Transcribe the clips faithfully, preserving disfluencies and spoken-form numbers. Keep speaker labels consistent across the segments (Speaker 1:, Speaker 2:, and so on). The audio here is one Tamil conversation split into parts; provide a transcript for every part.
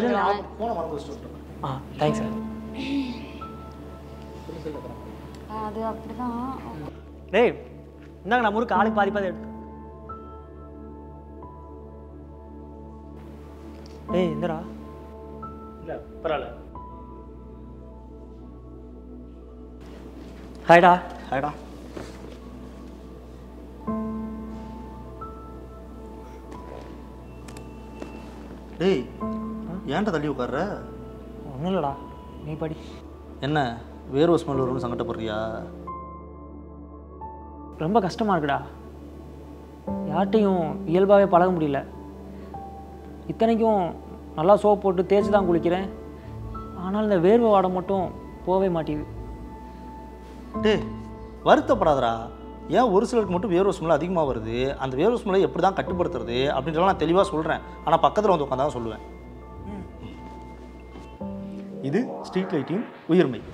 Speaker 1: கொஞ்சம்
Speaker 2: ஃபோனை மறந்து வச்சுட்டு
Speaker 1: ஆ தேங்க்ஸ் சார்.
Speaker 3: அது அப்படிதான்.
Speaker 1: டேய் இந்தாங்க நம்ம ஊருக்கு ஆளுக்கு பாதி பாதி எடுத்து. டேய் இந்தடா. இல்லை பரவாயில்ல. ஹாய்டா.
Speaker 2: ஹாய்டா. டேய் ஏன்டா தள்ளி உட்கார்ற?
Speaker 1: ஒன்றும் இல்லைடா, நீ படி.
Speaker 2: என்ன வேர்வை ஸ்மெல் வரும்னு சங்கடப்படுறியா?
Speaker 1: ரொம்ப கஷ்டமாக இருக்குடா, யார்கிட்டையும் இயல்பாகவே பழக முடியல. இத்தனைக்கும் நல்லா சோப் போட்டு தேய்ச்சி தான் குளிக்கிறேன், ஆனால் இந்த வேர்வை வாடை மட்டும் போகவே மாட்டேங்குது.
Speaker 2: டேய் வருத்தப்படாதடா. ஏன் ஒரு சிலருக்கு மட்டும் வேர்வை ஸ்மெல் அதிகமாக வருது, அந்த வேர்வை ஸ்மெல்லை எப்படி தான் கட்டுப்படுத்துறது அப்படின்றலாம் நான் தெளிவாக சொல்கிறேன். ஆனால் பக்கத்தில் வந்து உட்காந்து தான் சொல்லுவேன். இது ஸ்ட்ரீட் லைட்டின் உயிர்மை.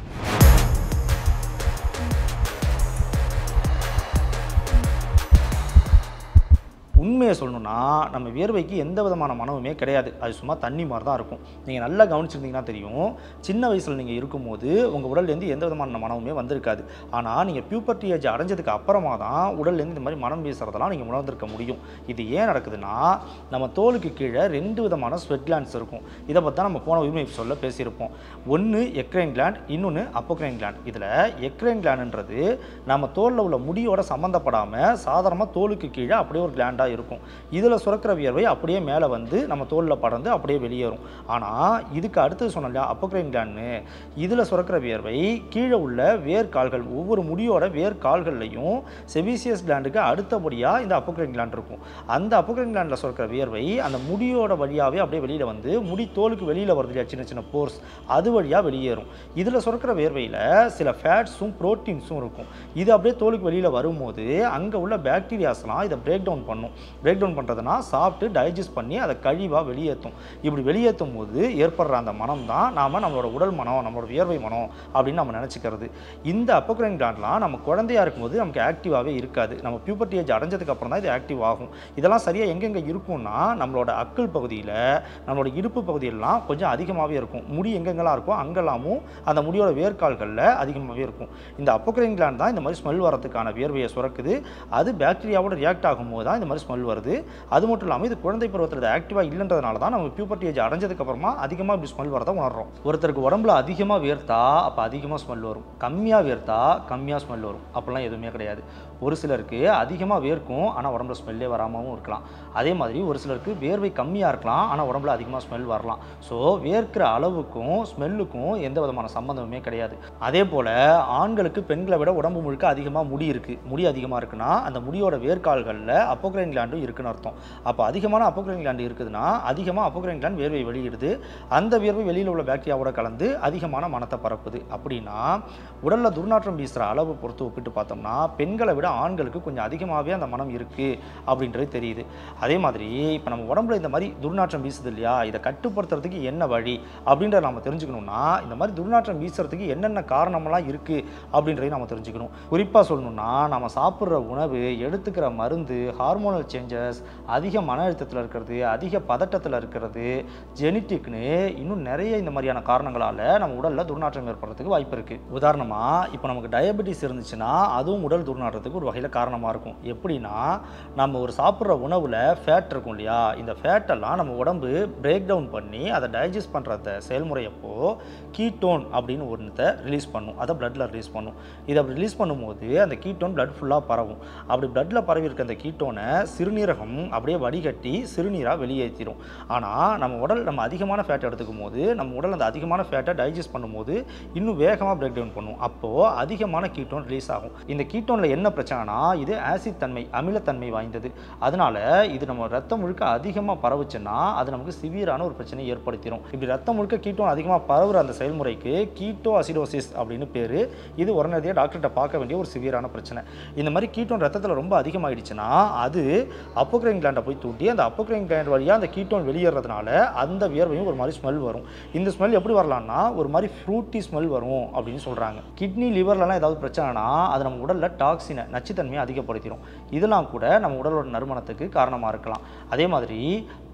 Speaker 2: உண்மையை சொல்லணும்னா நம்ம வியர்வைக்கு எந்த விதமான மனமுமே கிடையாது, அது சும்மா தண்ணி மாதிரி தான் இருக்கும். நீங்கள் நல்லா கவனிச்சிருந்தீங்கன்னா தெரியும், சின்ன வயசில் நீங்கள் இருக்கும்போது உங்கள் உடல்லேருந்து எந்த விதமான மனமுமே வந்திருக்காது. ஆனால் நீங்கள் பியூபர்ட்டி ஏஜ் அடைஞ்சதுக்கு அப்புறமா தான் உடல்லேருந்து இந்த மாதிரி மனம் வீசுறதெல்லாம் நீங்கள் உணர்ந்திருக்க முடியும். இது ஏன் நடக்குதுன்னா, நம்ம தோலுக்கு கீழே ரெண்டு விதமான ஸ்வெட் கிளாண்ட்ஸ் இருக்கும். இதை பற்றி தான் நம்ம போன உரிமை சொல்ல பேசியிருப்போம். ஒன்று எக்ரைன் கிளாண்ட், இன்னொன்று அப்போக்ரைன் கிளாண்ட். இதில் எக்ரைன் கிளாண்டுன்றது நம்ம தோலில் உள்ள முடியோட சம்மந்தப்படாமல் சாதாரணமாக தோலுக்கு கீழே அப்படியே ஒரு கிளாண்டாக இருக்கும். இதில் சுரக்கிற வியர்வை அப்படியே மேலே வந்து நம்ம தோலில் படர்ந்து அப்படியே வெளியேறும். ஆனால் இதுக்கு அடுத்தது சொன்னோம் இல்லையா அப்போக்ரைன் கிளாண்டு, இதில் சுரக்கிற வியர்வை கீழே உள்ள வேர்க்கால்கள், ஒவ்வொரு முடியோட வேர்க்கால்கள்லையும் செபிசியஸ் கிளாண்டுக்கு அடுத்தபடியாக இந்த அப்போக்ரைன் கிளாண்ட் இருக்கும். அந்த அப்போக்ரைன் கிளாண்டில் சுரக்கிற வியர்வை அந்த முடியோட வழியாகவே அப்படியே வெளியில் வந்து முடி தோலுக்கு வெளியில் வருது இல்லையா, சின்ன சின்ன போர்ஸ், அது வழியாக வெளியேறும். இதில் சுரக்கிற வியர்வையில் சில ஃபேட்ஸும் ப்ரோட்டீன்ஸும் இருக்கும். இது அப்படியே தோலுக்கு வெளியில் வரும்போது அங்கே உள்ள பாக்டீரியாஸ்லாம் இதை பிரேக் டவுன் பண்ணும். பிரேக் டவுன் பண்ணுறதுனா சாப்பிட்டு டைஜஸ்ட் பண்ணி அதை கழிவாக வெளியேற்றும். இப்படி வெளியேற்றும் போது ஏற்படுற அந்த மனம் தான் நாம் நம்மளோட உடல் மனம், நம்மளோட வியர்வை மனம் அப்படின்னு நம்ம நினச்சிக்கிறது. இந்த அப்போக்ரைன் கிளாண்ட்லாம் நம்ம குழந்தையாக இருக்கும்போது நமக்கு ஆக்டிவாகவே இருக்காது. நம்ம பியூபர்ட்டி ஏஜ் அடைஞ்சதுக்கு அப்புறம் தான் இது ஆக்டிவ் ஆகும். இதெல்லாம் சரியாக எங்கெங்கே இருக்கும்னா, நம்மளோட அக்கல் பகுதியில், நம்மளோட இடுப்பு பகுதியிலலாம் கொஞ்சம் அதிகமாகவே இருக்கும். முடி எங்கெங்கெல்லாம் இருக்கோ அங்கெல்லாமும் அந்த முடியோட வேர்க்கால்களில் அதிகமாகவே இருக்கும். இந்த அப்போக்ரைன் கிளாண்ட் தான் இந்த மாதிரி ஸ்மெல் வரதுக்கான வியர்வையை சுரக்குது. அது பாக்டீரியாவோட ரியாக்ட் ஆகும்போது தான் இந்த மாதிரி ஸ்மெல் வருது. அது மட்டும் இல்லாமல் இது குழந்தை பருவத்தில் ஆக்டிவாக இல்லைன்றதுனால தான் நம்ம பியூபர்ட்டி ஏஜ் அடைஞ்சதுக்கு அப்புறமா அதிகமாக இப்படி ஸ்மெல் வரதை உணர்றோம். ஒருத்தருக்கு உடம்புல அதிகமாக வேர்த்தா அப்போ அதிகமாக ஸ்மெல் வரும், கம்மியாக வேர்த்தா கம்மியாக ஸ்மெல் வரும், அப்படிலாம் எதுவுமே கிடையாது. ஒரு சிலருக்கு அதிகமாக வேர்க்கும் ஆனால் உடம்புல ஸ்மெல்லே வராமலும் இருக்கலாம். அதே மாதிரி ஒரு சிலருக்கு வேர்வை கம்மியாக இருக்கலாம் ஆனால் உடம்புல அதிகமாக ஸ்மெல் வரலாம். ஸோ வேர்க்கிற அளவுக்கும் ஸ்மெல்லுக்கும் எந்த விதமான சம்பந்தமுமே கிடையாது. அதே போல் ஆண்களுக்கு பெண்களை விட உடம்பு முழுக்க அதிகமாக முடி இருக்குது. முடி அதிகமாக இருக்குன்னா அந்த முடியோட வேர்க்கால்களில் அப்போக்ரைன் கிளாண்டும் இருக்குன்னு அர்த்தம். அப்போ அதிகமான அப்போக்ரைன் கிளாண்ட் இருக்குதுன்னா அதிகமாக அப்போக்ரைன் கிளாண்ட் வேர்வை வெளியிடுது. அந்த வேர்வை வெளியில் உள்ள பாக்டீரியாவோட கலந்து அதிகமான மனத்தை பரப்புது. அப்படின்னா உடலில் துர்நாற்றம் வீசுகிற அளவு பொறுத்து ஒப்பிட்டு பார்த்தோம்னா பெண்களை விட ஆண்களுக்கு கொஞ்சம் அதிகமாகவே அந்த மனம் இருக்குது அப்படின்றது தெரியுது. அதே மாதிரி இப்போ நம்ம உடம்புல இந்த மாதிரி துர்நாற்றம் வீசுது இல்லையா, இதை கட்டுப்படுத்துறதுக்கு என்ன வழி அப்படின்றத நம்ம தெரிஞ்சுக்கணும்னா, இந்த மாதிரி துர்நாற்றம் வீசுறதுக்கு என்னென்ன காரணமெல்லாம் இருக்குது அப்படின்றதையும் நம்ம தெரிஞ்சுக்கணும். குறிப்பாக சொல்லணும்னா, நம்ம சாப்பிட்ற உணவு, எடுத்துக்கிற மருந்து, ஹார்மோனல் சேஞ்சஸ், அதிக மன அழுத்தத்தில் இருக்கிறது, அதிக பதட்டத்தில் இருக்கிறது, ஜெனட்டிக்னு இன்னும் நிறைய இந்த மாதிரியான காரணங்களால் நம்ம உடலில் துர்நாற்றம் ஏற்படுறதுக்கு வாய்ப்பு இருக்குது. உதாரணமாக இப்போ நமக்கு டயபெட்டிஸ் இருந்துச்சுன்னா அதுவும் உடல் துர்நாற்றத்துக்கு ஒரு வகையில் காரணமாக இருக்கும். எப்படின்னா, நம்ம ஒரு சாப்பிட்ற உணவில் ஃபேட் இருக்கும் இல்லையா, இந்த ஃபேட்டெல்லாம் நம்ம உடம்பு பிரேக் டவுன் பண்ணி அதை டைஜஸ்ட் பண்ணுற செயல்முறையப்போ கீட்டோன் அப்படின்னு ஒன்றத்தை ரிலீஸ் பண்ணும். அதை பிளட்டில் ரிலீஸ் பண்ணும். இதை அப்படி ரிலீஸ் பண்ணும்போது அந்த கீட்டோன் பிளட் ஃபுல்லாக பரவும். அப்படி பிளட்டில் பரவி இருக்க அந்த கீட்டோனை சிறுநீரகம் அப்படியே வடிகட்டி சிறுநீராக வெளியேற்றிடும். ஆனால் நம்ம உடல் நம்ம அதிகமான ஃபேட் எடுத்துக்கும் போது நம்ம உடல் அந்த அதிகமான ஃபேட்டை டைஜஸ்ட் பண்ணும்போது இன்னும் வேகமாக பிரேக் டவுன் பண்ணும். அப்போது அதிகமான கீட்டோன் ரிலீஸ் ஆகும். இந்த கீட்டோனில் என்ன பிரச்சனைனா, இது ஆசிட் தன்மை, அமிலத்தன்மை வாய்ந்தது. அதனால இது நம்ம ரத்தம் முழுக்க அதிகமாக பரவுச்சுன்னா அது நமக்கு சிவியரான ஒரு பிரச்சனையை ஏற்படுத்திடும். இப்படி ரத்தம் முழுக்க கீட்டோன் அதிகமாக பரவுற அந்த செயல்முறைக்கு கீட்டோ அசிடோசிஸ் அப்படின்னு பேர். இது உடனடியாக டாக்டர்கிட்ட பார்க்க வேண்டிய ஒரு சிவியரான பிரச்சனை. இந்த மாதிரி கீட்டோன் ரத்தத்தில் ரொம்ப அதிகமாகிடுச்சுன்னா அது அப்போக்ரைன் கிளாண்டை போய் தூண்டி அந்த அப்போக்ரைன் கிளாண்ட் வழியாக அந்த கீட்டோன் வெளியேறதுனால அந்த வியர்வையும் ஒரு மாதிரி ஸ்மெல் வரும். இந்த ஸ்மெல் எப்படி வரலாம்னா ஒரு மாதிரி ஃப்ரூட்டி ஸ்மெல் வரும் அப்படின்னு சொல்கிறாங்க. கிட்னி லிவர்லலாம் ஏதாவது பிரச்சனைனா அது நம்ம உடலில் டாக்ஸினை, நச்சுத்தன்மையை அதிகப்படுத்திடும். இதெல்லாம் கூட நம்ம உடலோட நறுமணத்துக்கு காரணமாக இருக்கலாம். அதே மாதிரி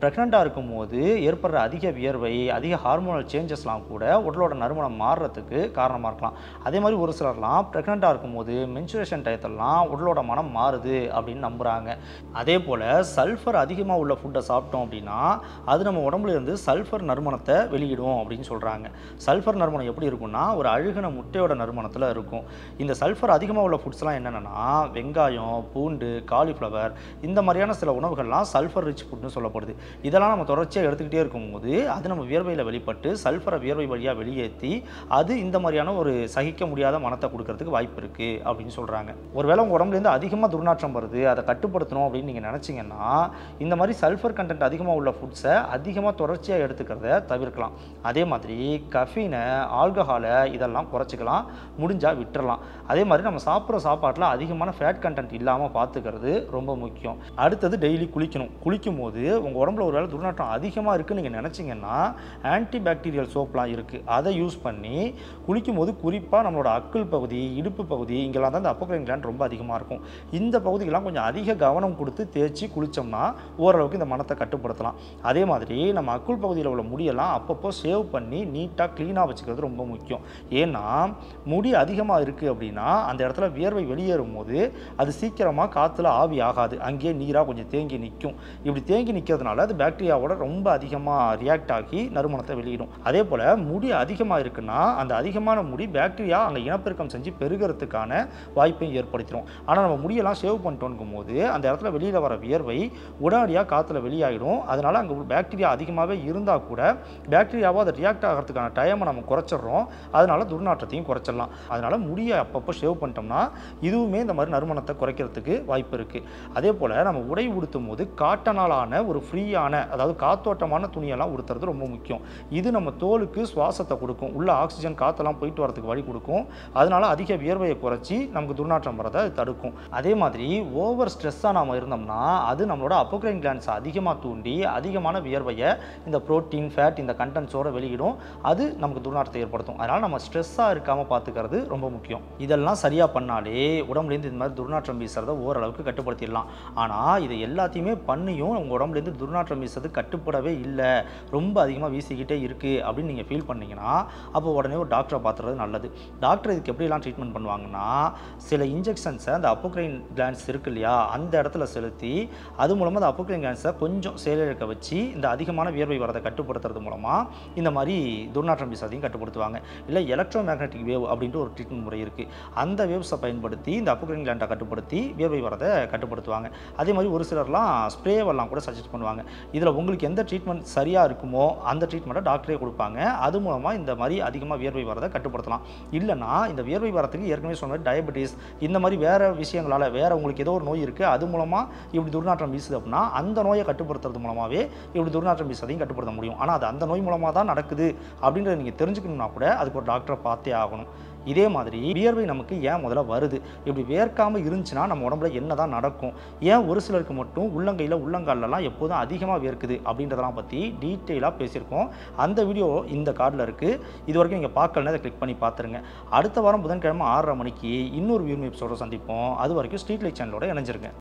Speaker 2: ப்ரெக்னெண்ட்டாக இருக்கும்போது ஏற்படுற அதிக வியர்வை, அதிக ஹார்மோனல் சேஞ்சஸ்லாம் கூட உடலோட நறுமணம் மாறுறதுக்கு காரணமாக இருக்கலாம். அதே மாதிரி ஒரு சிலர்லாம் ப்ரெக்னெண்ட்டாக இருக்கும்போது மென்சுரேஷன் டயத்திலலாம் உடலோட மனம் மாறுது அப்படின்னு நம்புகிறாங்க. அதே போல் சல்ஃபர் அதிகமாக உள்ள ஃபுட்டை சாப்பிட்டோம் அப்படின்னா அது நம்ம உடம்புல இருந்து சல்ஃபர் நறுமணத்தை வெளியிடும் அப்படின்னு சொல்கிறாங்க. சல்ஃபர் நறுமணம் எப்படி இருக்கும்னா ஒரு அழுகின முட்டையோட நறுமணத்தில் இருக்கும். இந்த சல்ஃபர் அதிகமாக உள்ள ஃபுட்ஸ்லாம் என்னென்னா வெங்காயம், பூண்டு, காலிஃப்ளவர் இந்த மாதிரியான சில உணவுகள்லாம் சல்ஃபர் ரிச் ஃபுட்னு சொல்லப்படுது. இதெல்லாம் நம்ம தொடர்ச்சியாக எடுத்துக்கிட்டே இருக்கும்போது அது நம்ம வியர்வையில் வெளிப்பட்டு சல்ஃபரை வியர்வை வழியாக வெளியேற்றி அது இந்த மாதிரியான ஒரு சகிக்க முடியாத மனத்தை கொடுக்கறதுக்கு வாய்ப்பு இருக்குது அப்படின்னு சொல்கிறாங்க. ஒருவேளை உங்கள் உடம்புலேருந்து அதிகமாக துர்நாற்றம் வருது, அதை கட்டுப்படுத்தணும் அப்படின்னு நீங்கள் நினச்சிங்கன்னா இந்த மாதிரி சல்ஃபர் கண்டென்ட் அதிகமாக உள்ள ஃபுட்ஸை அதிகமாக தொடர்ச்சியாக எடுத்துக்கிறத தவிர்க்கலாம். அதே மாதிரி கஃபீனை, ஆல்கஹாலை இதெல்லாம் குறைச்சிக்கலாம், முடிஞ்சால் விட்டுறலாம். அதே மாதிரி நம்ம சாப்பிட்ற சாப்பாட்டில் அதிகமான ஃபேட் கண்டென்ட் இல்லாமல் பார்த்துக்கிறது ரொம்ப முக்கியம். அடுத்தது டெய்லி குளிக்கணும். குளிக்கும் போது உங்கள் உடம்புல ஒரு வேளை துர்நாற்றம் அதிகமாக இருக்குன்னு நீங்கள் நினச்சிங்கன்னா ஆன்டி பாக்டீரியல் சோப்லாம் இருக்குது, அதை யூஸ் பண்ணி குளிக்கும் போது குறிப்பாக நம்மளோட அக்குள் பகுதி, இடுப்பு பகுதி இங்கெல்லாம் தான் இந்த அப்போக்ரைன் கிளாண்ட் ரொம்ப அதிகமாக இருக்கும். இந்த பகுதிக்கெல்லாம் கொஞ்சம் அதிக கவனம் கொடுத்து தேய்ச்சி குளித்தோம்னா ஓரளவுக்கு இந்த மனத்தை கட்டுப்படுத்தலாம். அதே மாதிரி நம்ம அக்குள் பகுதியில் உள்ள முடியெல்லாம் அப்பப்போ சேவ் பண்ணி நீட்டாக க்ளீனாக வச்சுக்கிறது ரொம்ப முக்கியம். ஏன்னா முடி அதிகமாக இருக்குது அப்படின்னா அந்த இடத்துல வியர்வை வெளியேறும் போது அது சீக்கிரமாக காற்றுல ஆவி ஆகாது, அங்கேயே நீராக கொஞ்சம் தேங்கி நிற்கும். இப்படி தேங்கி நிற்கிறதுனால அது பாக்டீரியாவோட ரொம்ப அதிகமாக ரியாக்ட் ஆகி நறுமணத்தை வெளியிடும். அதே போல் முடி அதிகமாக இருக்குன்னா அந்த அதிகமான முடி பாக்டீரியா அங்கே இனப்பெருக்கம் செஞ்சு பெருகிறதுக்கான வாய்ப்பையும் ஏற்படுத்திடும். ஆனால் நம்ம முடியெல்லாம் சேவ் பண்ணிட்டோங்கும் போது அந்த இடத்துல வெளியில் வர வியர்வை உடனடியாக காற்றுல வெளியாகிடும். அதனால் அங்கே பாக்டீரியா அதிகமாகவே இருந்தால் கூட பாக்டீரியாவோ அதை ரியாக்ட் ஆகிறதுக்கான டைமை நம்ம குறைச்சிட்றோம். அதனால துர்நாற்றத்தையும் குறைச்சிடலாம். அதனால் முடியை அப்பப்போ சேவ் பண்ணிட்டோம்னா இதுவுமே இந்த மாதிரி நறுமணத்தை குறைக்கிறதுக்கு வாய்ப்பு இருக்குது. அதே போல் நம்ம உடை உடுத்தும் போது காட்டனாலான ஒரு ஃப்ரீயான, அதாவது காத்தோட்டமான துணியெல்லாம் உடுத்துறது ரொம்ப முக்கியம். இது நம்ம தோலுக்கு சுவாசத்தை கொடுக்கும், உள்ள ஆக்சிஜன் காற்றெல்லாம் போயிட்டு வரதுக்கு வழி கொடுக்கும். அதனால் அதிக வியர்வையை குறைச்சி நமக்கு துர்நாற்றம் வரதை தடுக்கும். அதே மாதிரி ஓவர் ஸ்ட்ரெஸ்ஸாக நாம் இருந்தோம்னா அது நம்மளோட அப்போக்ரைன் கிளாண்ட்ஸை அதிகமாக தூண்டி அதிகமான வியர்வையை இந்த புரோட்டீன், ஃபேட் இந்த கண்டென்ட்ஸோட வெளியிடும். அது நமக்கு துர்நாற்றத்தை ஏற்படுத்தும். அதனால் நம்ம ஸ்ட்ரெஸ்ஸாக இருக்காமல் பார்த்துக்கிறது ரொம்ப முக்கியம். இதெல்லாம் சரியாக பண்ணாலே உடம்புலேருந்து இந்த மாதிரி துர்நாற்றம் வீசுறதை ஓரளவுக்கு கட்டுப்படுத்திடலாம். ஆனால் இதை எல்லாத்தையுமே பண்ணியும் உங்கள் உடம்புலேருந்து துர்நாற்றம் வீசுறது கட்டுப்படவே இல்லை, ரொம்ப அதிகமாக வீசிக்கிட்டே இருக்குது அப்படின்னு நீங்கள் ஃபீல் பண்ணிங்கன்னா அப்போ உடனே ஒரு டாக்டரை பார்த்துறது நல்லது. டாக்டர் இதுக்கு எப்படிலாம் ட்ரீட்மெண்ட் பண்ணுவாங்கன்னா சில இன்ஜெக்ஷன்ஸை அந்த அப்போக்ரைன் கிளாண்ட்ஸ் இருக்கு இல்லையா அந்த இடத்துல செலுத்தி அது மூலமாக அந்த அப்போக்ரைன் கிளாண்ட்ஸை கொஞ்சம் செயலிழக்க வச்சு இந்த அதிகமான வியர்வை வரதை கட்டுப்படுத்துறது மூலமாக இந்த மாதிரி துர்நாற்றம் வீசாதையும் கட்டுப்படுத்துவாங்க. இல்லை எலக்ட்ரோ மேக்னெட்டிக் வேவ் அப்படின்ட்டு ஒரு ட்ரீட்மெண்ட் முறை இருக்குது. அந்த வேவ்ஸை பயன்படுத்தி இந்த அப்போக்ரைன் கிளாண்டை கட்டுப்படுத்தி வியர்வை வரதை கட்டுப்படுத்துவாங்க. அதே மாதிரி ஒரு சிலர்லாம் ஸ்ப்ரேவெல்லாம் கூட சஜஸ்ட் பண்ணுவாங்க. இதில் உங்களுக்கு எந்த ட்ரீட்மெண்ட் சரியாக இருக்குமோ அந்த ட்ரீட்மெண்ட்டை டாக்டரே கொடுப்பாங்க. அது மூலமாக இந்த மாதிரி அதிகமாக வியர்வை வரதை கட்டுப்படுத்தலாம். இல்லைனா இந்த வியர்வை வரத்துக்கு ஏற்கனவே சொன்ன டயபெட்டிஸ் இந்த மாதிரி வேறு விஷயங்களால் வேறு உங்களுக்கு ஏதோ ஒரு நோய் இருக்குது, அது மூலமாக இப்படி துர்நாற்றம் வீசுது அப்படின்னா அந்த நோயை கட்டுப்படுத்துறது மூலமாகவே இப்படி துர்நாற்றம் வீசுறதையும் கட்டுப்படுத்த முடியும். ஆனால் அது அந்த நோய் மூலமாக தான் நடக்குது அப்படின்றத நீங்கள் தெரிஞ்சுக்கணும்னா கூட அதுக்கு ஒரு டாக்டரை பார்த்தே ஆகணும். இதே மாதிரி வியர்வை நமக்கு ஏன் முதல்ல வருது, இப்படி வேர்க்காமல் இருந்துச்சுன்னா நம்ம உடம்புல என்ன தான் நடக்கும், ஏன் ஒரு சிலருக்கு மட்டும் உள்ளங்கையில் உள்ளங்காலெலாம் எப்போதும் அதிகமாக வேர்க்குது அப்படின்றதெல்லாம் பற்றி டீட்டெயிலாக பேசியிருக்கோம். அந்த வீடியோ இந்த கார்டில் இருக்குது. இது வரைக்கும் நீங்கள் பார்க்கலன்னா அதை கிளிக் பண்ணி பார்த்துருங்க. அடுத்த வாரம் புதன்கிழமை ஆறரை மணிக்கு இன்னொரு வியூ எபிசோட சந்திப்போம். அது வரைக்கும் ஸ்ட்ரீட் லைட் சேனலோட இணைஞ்சிருங்க.